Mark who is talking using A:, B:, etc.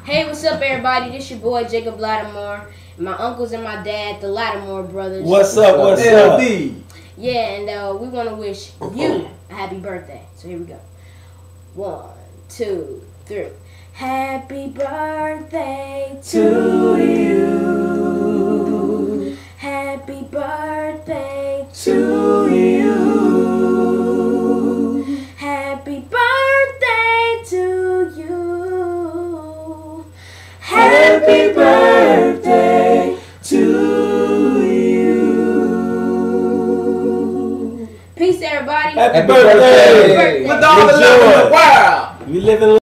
A: Hey, what's up, everybody? This your boy Jacob Latimore, my uncles and my dad, the Latimore brothers.
B: What's up? What's up?
A: Yeah, and we want to wish you a happy birthday. So here we go. 1, 2, 3. Happy birthday to you. Happy birthday to you. Happy birthday to you. Happy birthday to you. Peace, everybody.
B: Happy birthday.
C: With all the love in the world.
B: We live in